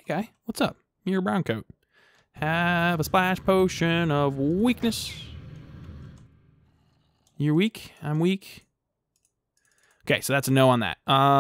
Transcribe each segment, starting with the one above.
guy, what's up? You're a brown coat. Have a splash potion of weakness. You're weak. I'm weak. Okay, so that's a no on that.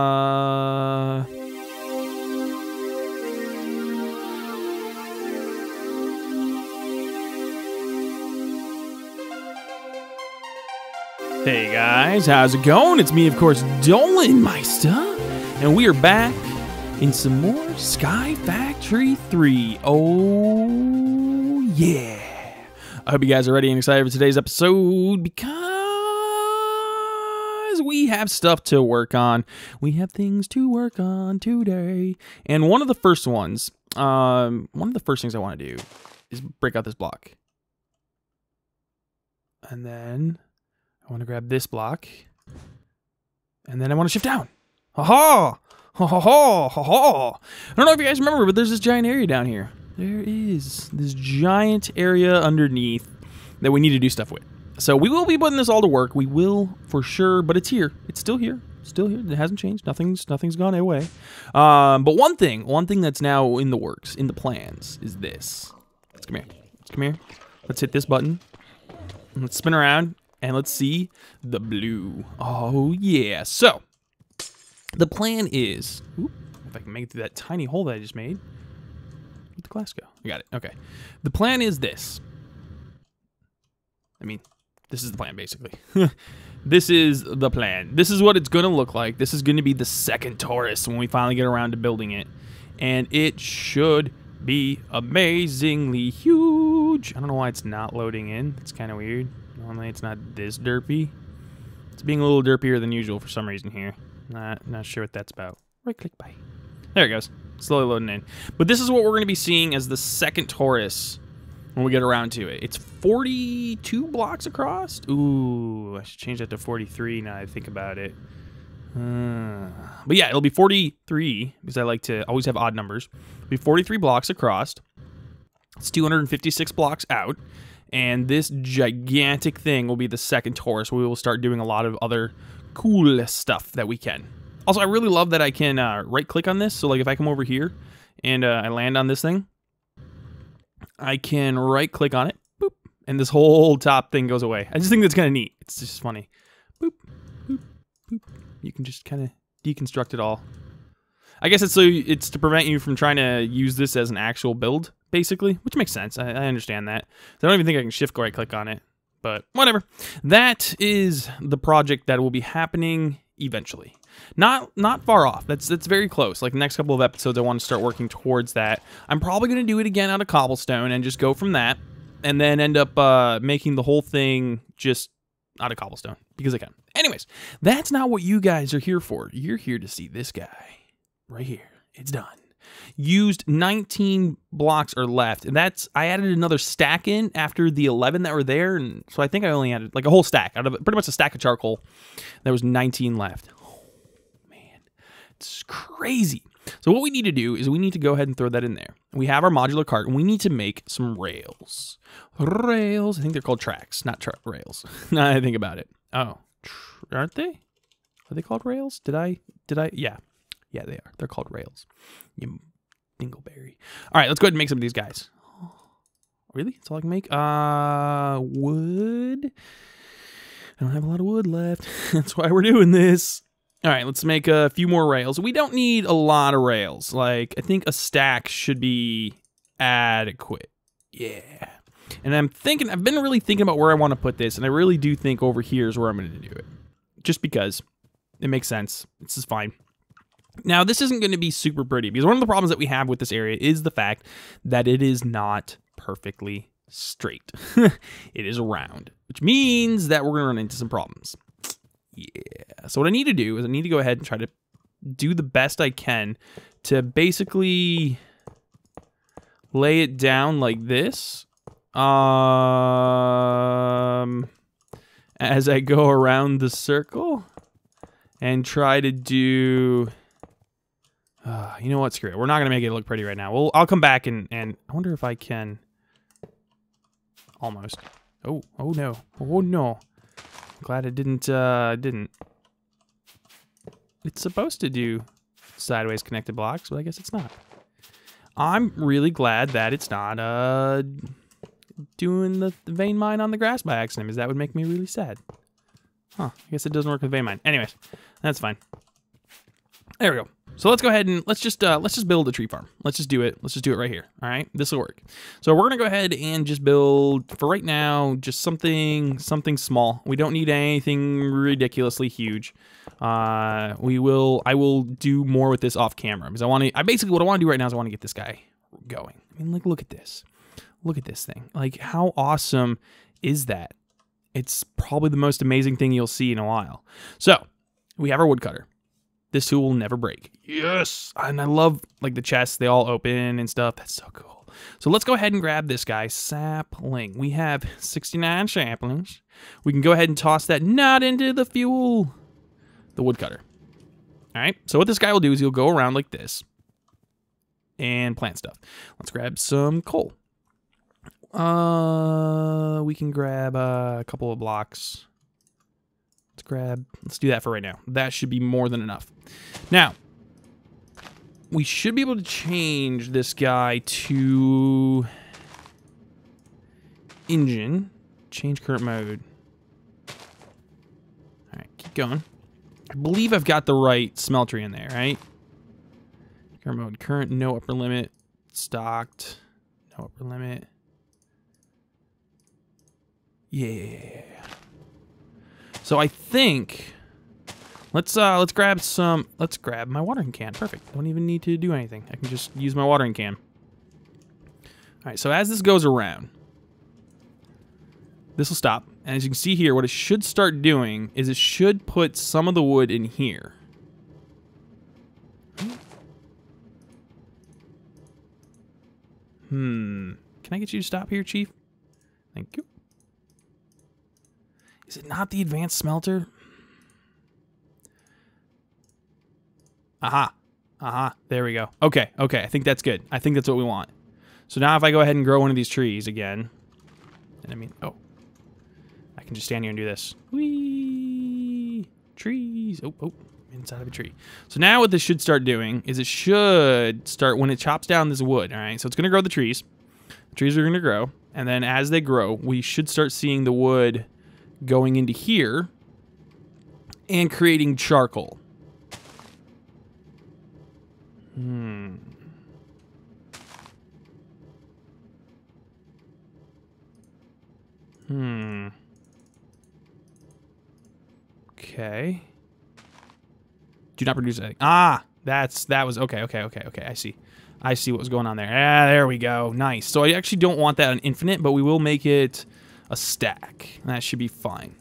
Hey guys, how's it going? It's me, of course, Dolinmyster, and we are back in some more Sky Factory 3. Oh, yeah. I hope you guys are ready and excited for today's episode because we have stuff to work on. We have things to work on today. And one of the first things I want to do is break out this block. And then I want to grab this block. And then I want to shift down. Ha-ha! Ha-ha-ha! Ha-ha! I don't know if you guys remember, but there's this giant area down here. There is this giant area underneath that we need to do stuff with. So we will be putting this all to work. We will for sure, but it's here. It's still here. Still here. It hasn't changed. Nothing's gone away. But one thing that's now in the works, in the plans, is this. Let's come here. Let's come here. Let's hit this button. Let's spin around and let's see the blue. Oh yeah. So the plan is, if I can make it through that tiny hole that I just made. Where'd the glass go? I got it. Okay. The plan is this. I mean, this is the plan, basically. This is the plan. This is what it's going to look like. This is going to be the second Taurus when we finally get around to building it. And it should be amazingly huge. I don't know why it's not loading in. It's kind of weird. Normally it's not this derpy. It's being a little derpier than usual for some reason here. Not sure what that's about. Right click, bye. There it goes. Slowly loading in. But this is what we're going to be seeing as the second Taurus when we get around to it. It's 42 blocks across. Ooh, I should change that to 43 now I think about it. But yeah, it'll be 43 because I like to always have odd numbers. It'll be 43 blocks across. It's 256 blocks out. And this gigantic thing will be the second Taurus where we will start doing a lot of other cool stuff that we can. Also, I really love that I can right-click on this. So, like, if I come over here and I land on this thing, I can right-click on it, boop, and this whole top thing goes away. I just think that's kind of neat. It's just funny. Boop, boop, boop. You can just kind of deconstruct it all. I guess it's to prevent you from trying to use this as an actual build, basically, which makes sense. I understand that. So I don't even think I can shift right-click on it, but whatever. That is the project that will be happening eventually. Not far off. That's very close. Like the next couple of episodes, I want to start working towards that. I'm probably going to do it again out of cobblestone and just go from that, and then end up making the whole thing just out of cobblestone because I can. Anyways, that's not what you guys are here for. You're here to see this guy right here. It's done. Used 19 blocks are left, and I added another stack in after the 11 that were there, and so I think I only added like a whole stack out of it, pretty much a stack of charcoal. There was 19 left. Oh man, it's crazy. So what we need to do is we need to go ahead and throw that in there. We have our modular cart, and we need to make some rails. Rails. I think they're called tracks, not rails. Now I think about it. Oh, aren't they? Are they called rails? Did I? Yeah. Yeah, they are. They're called rails. You dingleberry. All right, let's go ahead and make some of these guys. Oh, really? That's all I can make? Wood. I don't have a lot of wood left. That's why we're doing this. All right, let's make a few more rails. We don't need a lot of rails. Like, I think a stack should be adequate. Yeah. And I've been really thinking about where I want to put this, and I really do think over here is where I'm going to do it. Just because it makes sense. This is fine. Now, this isn't going to be super pretty because one of the problems that we have with this area is the fact that it is not perfectly straight. It is round, which means that we're going to run into some problems. Yeah. So what I need to do is I need to go ahead and try to do the best I can to basically lay it down like this. As I go around the circle and try to do... you know what? Screw it. We're not going to make it look pretty right now. I'll come back and I wonder if I can... Almost. Oh no. Oh no. Glad I didn't. It's supposed to do sideways connected blocks, but I guess it's not. I'm really glad that it's not doing the vein mine on the grass by accident, because that would make me really sad. Huh, I guess it doesn't work with vein mine. Anyways, that's fine. There we go. So let's go ahead and let's just build a tree farm. Let's just do it. Let's just do it right here. All right, this will work. So we're gonna go ahead and just build, for right now, just something small. We don't need anything ridiculously huge. I will do more with this off camera, because basically what I want to do right now is I want to get this guy going. I mean, like, look at this. Look at this thing. Like, how awesome is that? It's probably the most amazing thing you'll see in a while. So we have our woodcutter. This tool will never break. Yes! And I love, like, the chests. They all open and stuff. That's so cool. So let's go ahead and grab this guy. Sapling. We have 69 saplings. We can go ahead and toss that not into the fuel. The woodcutter. All right? So what this guy will do is he'll go around like this and plant stuff. Let's grab some coal. We can grab a couple of blocks. Let's do that for right now. That should be more than enough. Now, we should be able to change this guy to engine. Change current mode. All right, keep going. I believe I've got the right smeltery in there, right? Current mode, current, no upper limit, stocked, no upper limit. Yeah. So I think let's grab my watering can. Perfect. Don't even need to do anything. I can just use my watering can. All right, so as this goes around, this will stop. And as you can see here, what it should start doing is it should put some of the wood in here. Can I get you to stop here, Chief? Thank you. Is it not the advanced smelter? Aha. Aha. There we go. Okay. Okay. I think that's good. I think that's what we want. So now if I go ahead and grow one of these trees again, and I mean, oh, I can just stand here and do this. Whee! Trees. Oh, inside of a tree. So now what this should start doing is it should start when it chops down this wood. All right. So it's going to grow the trees. The trees are going to grow. And then as they grow, we should start seeing the wood going into here and creating charcoal. Okay. Do not produce anything. Ah, that was okay. I see what was going on there. Ah, there we go. Nice. So I actually don't want that on infinite, but we will make it a stack. That should be fine.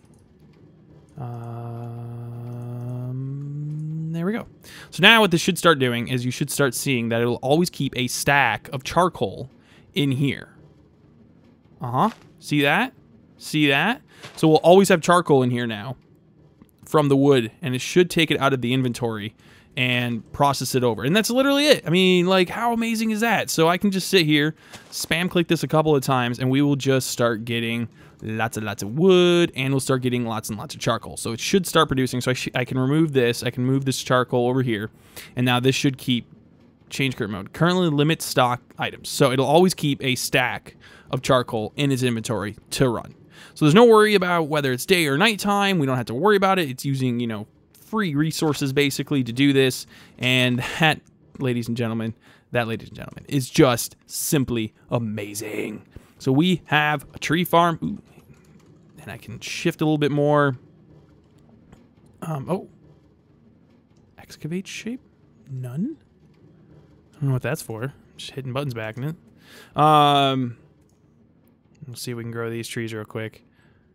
There we go. So now what this should start doing is you should start seeing that it'll always keep a stack of charcoal in here. See that? See that? So we'll always have charcoal in here now from the wood, and it should take it out of the inventory and process it over. And that's literally it. I mean, like, how amazing is that? So I can just sit here, spam click this a couple of times, and we will just start getting lots of wood, and we'll start getting lots and lots of charcoal. So it should start producing. So I can remove this. I can move this charcoal over here, and now this should keep change current mode. Currently limits stock items. So it'll always keep a stack of charcoal in its inventory to run. So there's no worry about whether it's day or nighttime. We don't have to worry about it. It's using, you know, free resources basically to do this. And that, ladies and gentlemen, is just simply amazing. So we have a tree farm. Ooh, and I can shift a little bit more. Oh. Excavate shape? None? I don't know what that's for. Just hitting buttons back in it. Let's see if we can grow these trees real quick.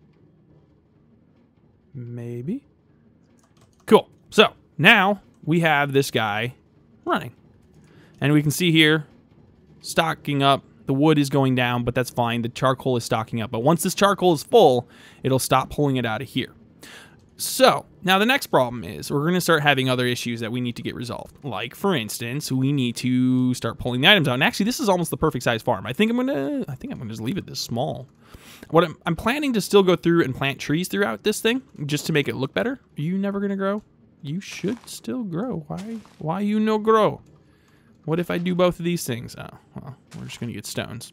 Maybe. Cool. So now we have this guy running. And we can see here, stocking up. The wood is going down, but that's fine. The charcoal is stocking up. But once this charcoal is full, it'll stop pulling it out of here. So now the next problem is we're going to start having other issues that we need to get resolved. Like, for instance, we need to start pulling the items out. And actually, this is almost the perfect size farm. I think I'm gonna just leave it this small. What I'm planning to still go through and plant trees throughout this thing just to make it look better. Are you never gonna grow? You should still grow. Why you no grow? What if I do both of these things? Oh, well, we're just going to get stones.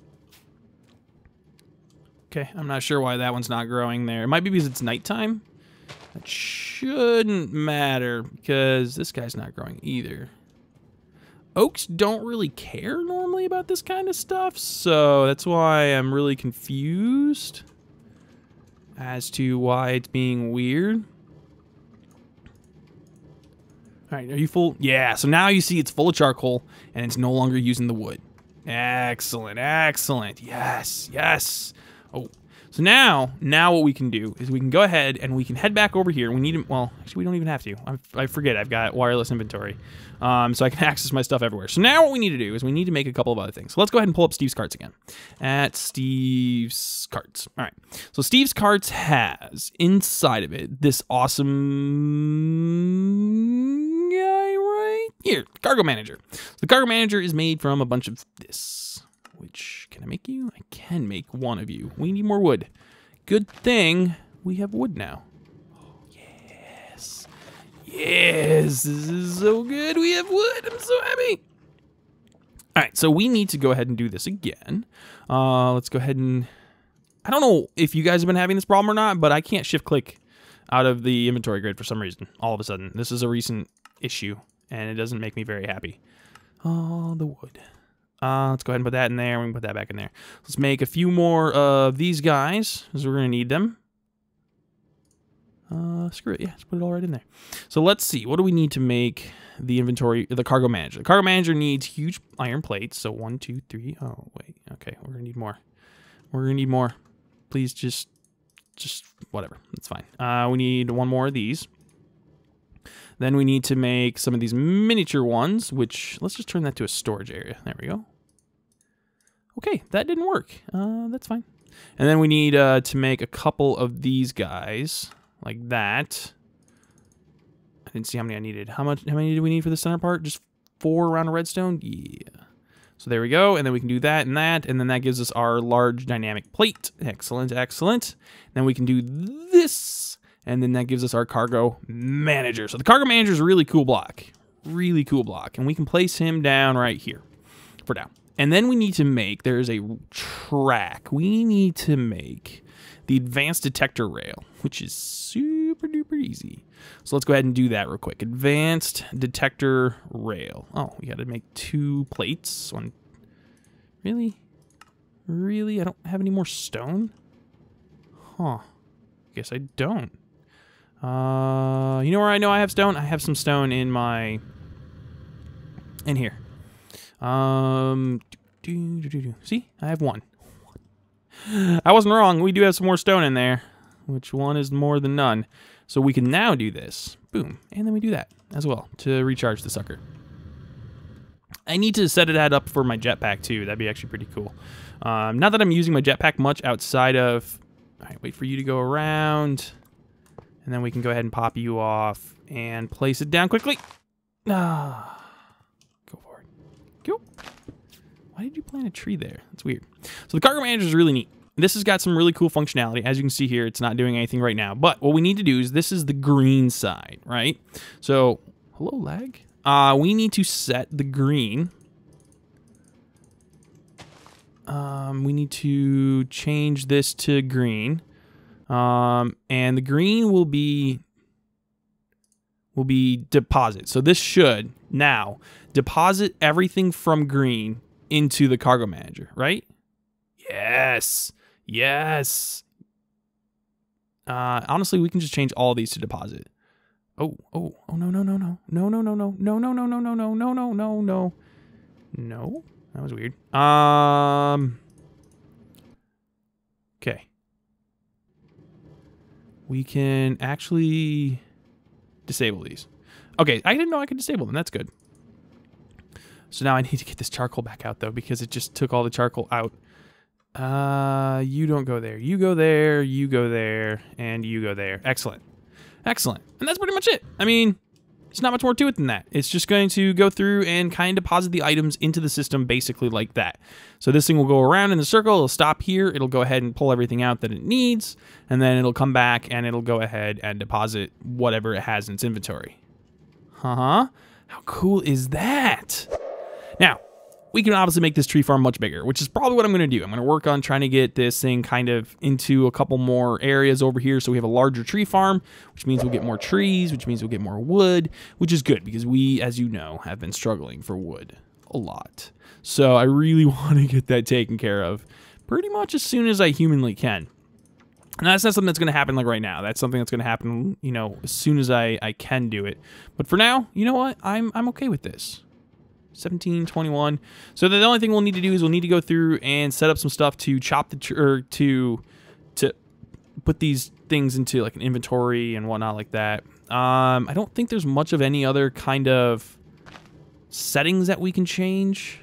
Okay, I'm not sure why that one's not growing there. It might be because it's nighttime. That shouldn't matter because this guy's not growing either. Oaks don't really care normally about this kind of stuff, so that's why I'm really confused as to why it's being weird. All right, are you full? Yeah, so now you see it's full of charcoal and it's no longer using the wood. Excellent, excellent. Yes, yes. Oh, so now what we can do is we can go ahead and we can head back over here. We need, well, actually we don't even have to. I forget I've got wireless inventory. So I can access my stuff everywhere. So now what we need to do is we need to make a couple of other things. So let's go ahead and pull up Steve's carts again. At Steve's carts. All right. So Steve's carts has inside of it this awesome guy right here, cargo manager. The cargo manager is made from a bunch of this. Which, can I make you? I can make one of you. We need more wood. Good thing we have wood now. Oh, yes. Yes, this is so good. We have wood. I'm so happy. All right, so we need to go ahead and do this again. Let's go ahead and... I don't know if you guys have been having this problem or not, but I can't shift-click out of the inventory grid for some reason, all of a sudden. This is a recent issue, and it doesn't make me very happy. Oh, the wood. Let's go ahead and put that in there. We can put that back in there. Let's make a few more of these guys, because we're going to need them. Screw it. Yeah, let's put it all right in there. So let's see. What do we need to make the inventory, the cargo manager? The cargo manager needs huge iron plates. So 1, 2, 3. Oh, wait. Okay, we're going to need more. We're going to need more. Please just whatever. That's fine. We need one more of these. Then we need to make some of these miniature ones, which, let's just turn that to a storage area. There we go. Okay, that didn't work. That's fine. And then we need to make a couple of these guys, like that. I didn't see how many I needed. How many do we need for the center part? Just 4 around a redstone? Yeah. So there we go, and then we can do that, and then that gives us our large dynamic plate. Excellent, excellent. Then we can do this. And then that gives us our cargo manager. So the cargo manager is a really cool block. Really cool block. And we can place him down right here for now. And then we need to make, there's a track. We need to make the advanced detector rail, which is super duper easy. So let's go ahead and do that real quick. Advanced detector rail. Oh, we got to make 2 plates. One. Really? Really? I don't have any more stone? Huh. Guess I don't. You know where I know I have stone? I have some stone in my... in here. See? I have 1. I wasn't wrong. We do have some more stone in there. Which one is more than none? So we can now do this. Boom. And then we do that as well to recharge the sucker. I need to set it up for my jetpack too. That'd be actually pretty cool. Not that I'm using my jetpack much outside of... Alright, wait for you to go around... And then we can go ahead and pop you off and place it down quickly. Ah, go for it. Go. Why did you plant a tree there? That's weird. So the cargo manager is really neat. This has got some really cool functionality. As you can see here, it's not doing anything right now. But what we need to do is this is the green side, right? So, hello, lag. We need to set the green. We need to change this to green. And the green will be deposit. So this should now deposit everything from green into the cargo manager, right? Yes. Yes. Honestly, we can just change all these to deposit. Oh, no. No, that was weird. Okay. We can actually disable these. Okay, I didn't know I could disable them. That's good. So now I need to get this charcoal back out, though, because it just took all the charcoal out. You don't go there. You go there, you go there, and you go there. Excellent. Excellent. And that's pretty much it. I mean, there's not much more to it than that. It's just going to go through and kind of deposit the items into the system basically like that. So this thing will go around in the circle. It'll stop here. It'll go ahead and pull everything out that it needs. And then it'll come back and it'll go ahead and deposit whatever it has in its inventory. How cool is that? Now, we can obviously make this tree farm much bigger, which is probably what I'm going to do. I'm going to work on trying to get this thing kind of into a couple more areas over here so we have a larger tree farm, which means we'll get more trees, which means we'll get more wood, which is good because we, as you know, have been struggling for wood a lot. So I really want to get that taken care of pretty much as soon as I humanly can. And that's not something that's going to happen like right now. That's something that's going to happen, you know, as soon as I can do it. But for now, you know what? I'm okay with this. 1721. So the only thing we'll need to do is we'll need to go through and set up some stuff to chop the or to put these things into like an inventory and whatnot like that. I don't think there's much of any other kind of settings that we can change.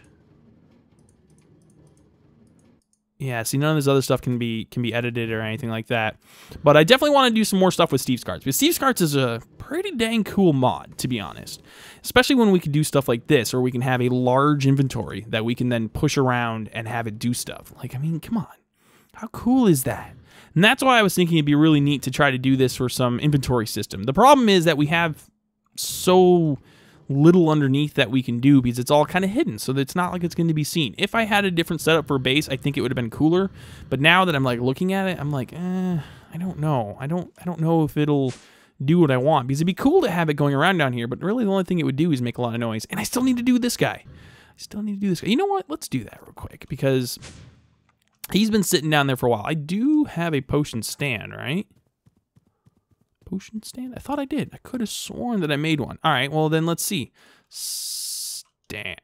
Yeah, see, none of this other stuff can be edited or anything like that. But I definitely want to do some more stuff with Steve's Carts. Because Steve's Carts is a pretty dang cool mod, to be honest. Especially when we can do stuff like this, or we can have a large inventory that we can then push around and have it do stuff. Like, I mean, come on. How cool is that? And that's why I was thinking it'd be really neat to try to do this for some inventory system. The problem is that we have so little underneath that we can do because it's all kind of hidden, so that it's not like it's going to be seen. If I had a different setup for a base, I think it would have been cooler. But now that I'm like looking at it, I'm like, I don't know. I don't know if it'll do what I want, because it'd be cool to have it going around down here, but really the only thing it would do is make a lot of noise. And I still need to do this guy. You know what? Let's do that real quick, because he's been sitting down there for a while. I do have a potion stand, right? Potion stand? I thought I did. I could have sworn that I made one. All right, well then let's see. Stand.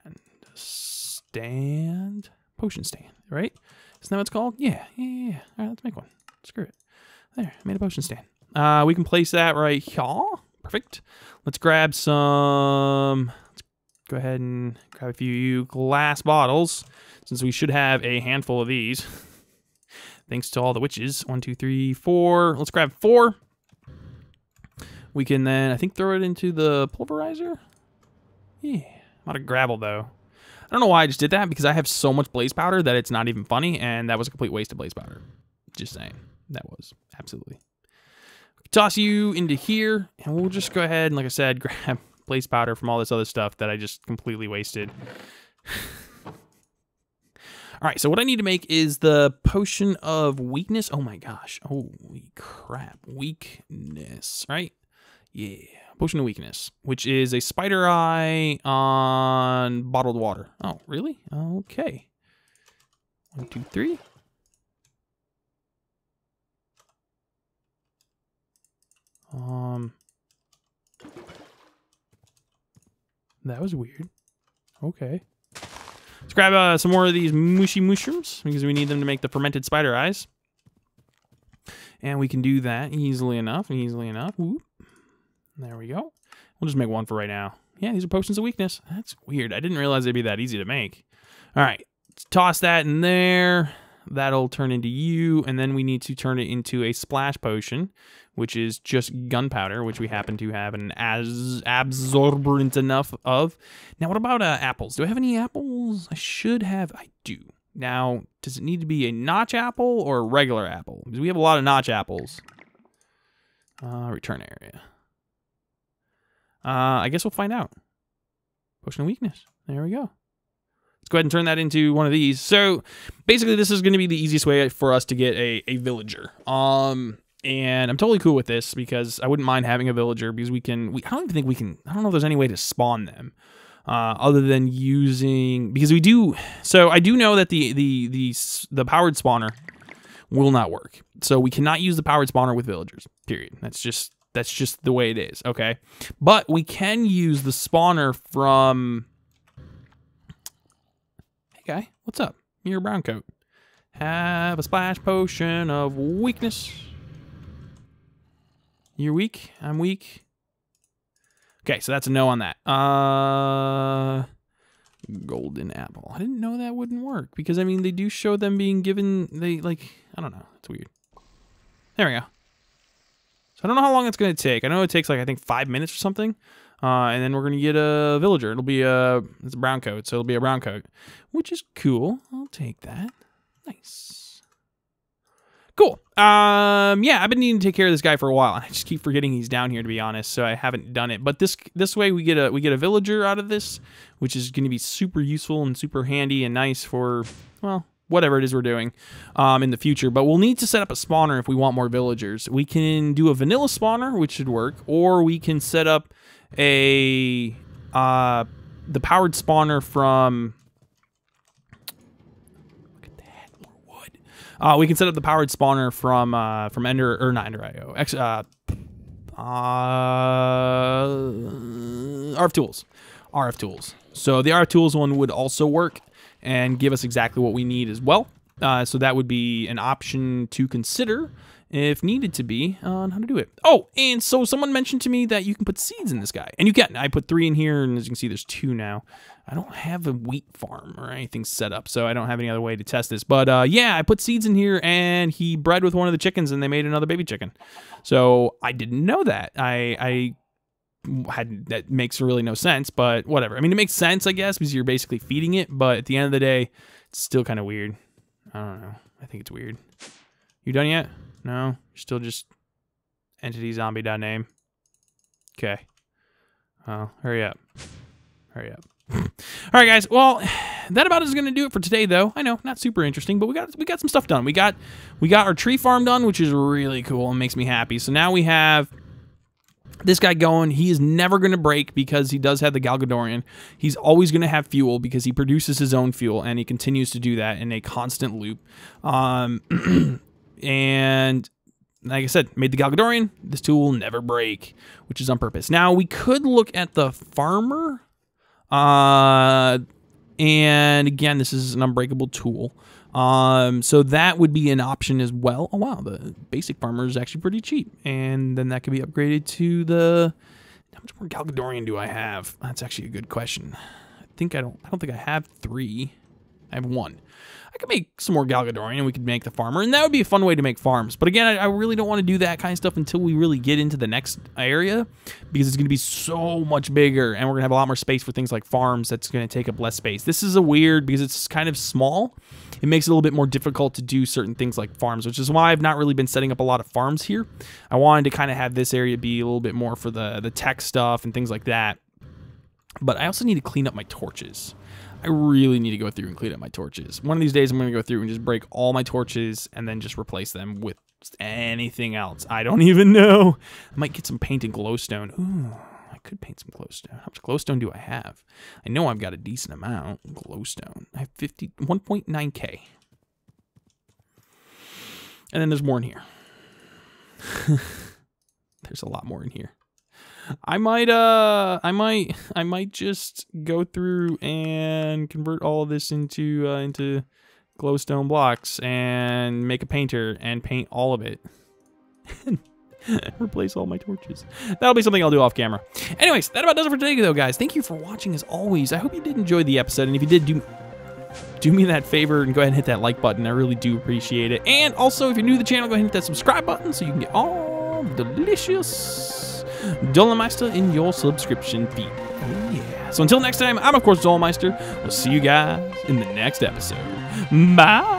Potion stand, right? Isn't that what it's called? Yeah. All right, let's make one. Screw it. There, I made a potion stand. We can place that right here. Perfect. Let's grab some. Let's go ahead and grab a few glass bottles, since we should have a handful of these. Thanks to all the witches. 1, 2, 3, 4. Let's grab 4. We can then, I think, throw it into the pulverizer. Yeah. I'm out of gravel, though. I don't know why I just did that, because I have so much blaze powder that it's not even funny, and that was a complete waste of blaze powder. Just saying. That was. Absolutely. Toss you into here, and we'll just go ahead and, like I said, grab blaze powder from all this other stuff that I just completely wasted. All right, so what I need to make is the potion of weakness. Oh my gosh. Holy crap. Weakness, right? Yeah. Potion of weakness, which is a spider eye on bottled water. Oh, really? Okay. 1, 2, 3. That was weird. Okay. Let's grab some more of these mushy mushrooms, because we need them to make the fermented spider eyes. And we can do that easily enough. Whoop. There we go. We'll just make one for right now. Yeah, these are potions of weakness. That's weird. I didn't realize they'd be that easy to make. All right. Let's toss that in there. That'll turn into you. And then we need to turn it into a splash potion, which is just gunpowder, which we happen to have an absorbent enough of. Now, what about apples? Do I have any apples? I should have. I do. Now, does it need to be a notch apple or a regular apple? Because we have a lot of notch apples. Return area. I guess we'll find out. Potion of weakness. There we go. Let's go ahead and turn that into one of these. So, basically, this is going to be the easiest way for us to get a villager. And I'm totally cool with this, because I wouldn't mind having a villager, because I don't even think we can. I don't know if there's any way to spawn them. Other than using, because we do. So I do know that the powered spawner will not work. So we cannot use the powered spawner with villagers. Period. That's just the way it is. Okay, but we can use the spawner from. Hey guy, what's up? You're a brown coat. Have a splash potion of weakness. You're weak. I'm weak. Okay, so that's a no on that. Golden apple. I didn't know that wouldn't work, because I mean they do show them being given. I don't know. It's weird. There we go. So I don't know how long it's going to take. I know it takes, like, I think 5 minutes or something. And then we're going to get a villager. It's a brown coat, so it'll be a brown coat, which is cool. I'll take that. Nice. Cool. Yeah, I've been needing to take care of this guy for a while. I just keep forgetting he's down here, to be honest, so I haven't done it. But this way we get a villager out of this, which is going to be super useful and super handy and nice for, well, whatever it is we're doing in the future. But we'll need to set up a spawner if we want more villagers. We can do a vanilla spawner, which should work, or we can set up a the powered spawner from. We can set up the powered spawner from Ender, or not Ender.io, RF Tools. RF Tools. So the RF Tools one would also work and give us exactly what we need as well. So that would be an option to consider if needed to be on how to do it. Oh, and so someone mentioned to me that you can put seeds in this guy. And you can. I put 3 in here, and as you can see, there's 2 now. I don't have a wheat farm or anything set up, so I don't have any other way to test this. But yeah, I put seeds in here, and he bred with one of the chickens, and they made another baby chicken. So I didn't know that. That makes really no sense, but whatever. I mean, it makes sense, I guess, because you're basically feeding it, but at the end of the day, it's still kind of weird. I don't know. I think it's weird. You done yet? No? You're still just entityzombie.name? Okay. Oh, hurry up. Hurry up. All right, guys. Well, that about is going to do it for today, though. I know, not super interesting, but we got some stuff done. We got our tree farm done, which is really cool and makes me happy. So now we have this guy going. He is never going to break because he does have the Galgadorian. He's always going to have fuel because he produces his own fuel, and he continues to do that in a constant loop. And like I said, made the Galgadorian. This tool will never break, which is on purpose. Now, we could look at the farmer. And again, this is an unbreakable tool. So that would be an option as well. Oh, wow. The basic farmer is actually pretty cheap. And then that could be upgraded to the... How much more Galgadorian do I have? That's actually a good question. I don't think I have 3. I have 1. I could make some more Galgadorian and we could make the farmer, and that would be a fun way to make farms. But again, I really don't want to do that kind of stuff until we really get into the next area, because it's going to be so much bigger and we're going to have a lot more space for things like farms. That's going to take up less space. This is a weird, because it's kind of small, it makes it a little bit more difficult to do certain things like farms, which is why I've not really been setting up a lot of farms here. I wanted to kind of have this area be a little bit more for the tech stuff and things like that. But I also need to clean up my torches. I really need to go through and clean up my torches. One of these days, I'm going to go through and just break all my torches and then just replace them with anything else. I don't even know. I might get some paint and glowstone. Ooh, I could paint some glowstone. How much glowstone do I have? I know I've got a decent amount. Glowstone. I have 1.9k. And then there's more in here. There's a lot more in here. I might just go through and convert all of this into glowstone blocks and make a painter and paint all of it. And replace all my torches. That'll be something I'll do off camera. Anyways, that about does it for today, though, guys. Thank you for watching, as always. I hope you did enjoy the episode, and if you did, do me that favor and go ahead and hit that like button. I really do appreciate it. And also, if you're new to the channel, go ahead and hit that subscribe button so you can get all the delicious Dolinmyster in your subscription feed. Oh yeah. So until next time, I'm of course Dolinmyster. We'll see you guys in the next episode. Bye.